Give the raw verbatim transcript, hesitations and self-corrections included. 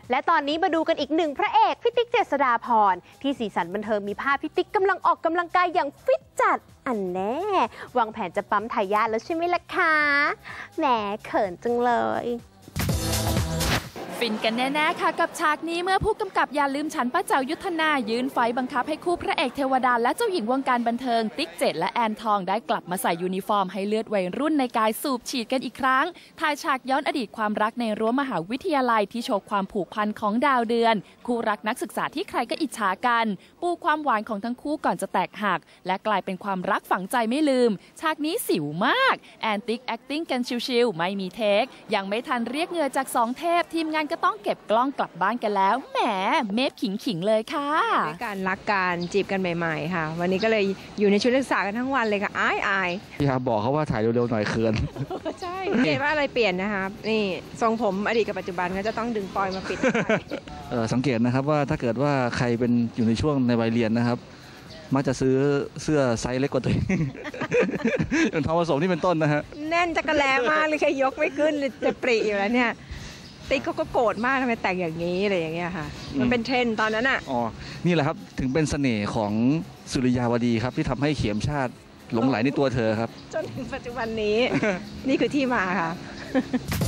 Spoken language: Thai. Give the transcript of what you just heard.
และตอนนี้มาดูกันอีกหนึ่งพระเอกพี่ติ๊กเจษฎาพรที่สีสันบันเทิงมีภาพพี่ติ๊กกำลังออกกำลังกายอย่างฟิตจัดอันแน่วางแผนจะปั๊มทายาทแล้วใช่ไหมล่ะคะแหมเขินจังเลยฟินกันแน่ๆค่ะกับฉากนี้เมื่อผู้กำกับอย่าลืมฉันป้าเจ้ายุทธนายืนไฟบังคับให้คู่พระเอกเทวดาและเจ้าหญิงวงการบันเทิงติ๊กเจ็ดและแอนทองได้กลับมาใส่ยูนิฟอร์มให้เลือดวัยรุ่นในกายสูบฉีดกันอีกครั้งถ่ายฉากย้อนอดีตความรักในรั้วมหาวิทยาลัยที่โชว์ความผูกพันของดาวเดือนคู่รักนักศึกษาที่ใครก็อิจฉากันปูความหวานของทั้งคู่ก่อนจะแตกหักและกลายเป็นความรักฝังใจไม่ลืมฉากนี้สิวมากแอนติ๊ก acting กันชิลๆไม่มีเทคยังไม่ทันเรียกเหงื่อจากสองเทพทีมงานก็ต้องเก็บกล้องกลับบ้านกันแล้วแหมเมฟขิงๆเลยค่ะด้วยการรักกันจีบกันใหม่ๆค่ะวันนี้ก็เลยอยู่ในชุดนักศึกษากันทั้งวันเลยค่ะอายอายพี่ครับบอกเขาว่าถ่ายเร็วๆหน่อยเขินใช่เห็นว่าอะไรเปลี่ยนนะครับนี่ทรงผมอดีตกับปัจจุบันก็จะต้องดึงปลอยมาปิดเออสังเกตนะครับว่าถ้าเกิดว่าใครเป็นอยู่ในช่วงในวัยเรียนนะครับมักจะซื้อเสื้อไซส์เล็กกว่าตัวเองอย่างทองผสมที่เป็นต้นนะฮะแน่นจักรแลมากเลยแค่ยกไม่ขึ้นจะปริอยู่แล้วเนี่ยติ๊กเขาก็โกรธมากทำไมแต่งอย่างนี้อะไรอย่างเงี้ยค่ะมันเป็นเทรนด์ตอนนั้นอ่ะอ๋อนี่แหละครับถึงเป็นเสน่ห์ของสุริยาวดีครับที่ทำให้เขียมชาติหลงไหลในตัวเธอครับจนถึงปัจจุบันนี้ นี่คือที่มาค่ะ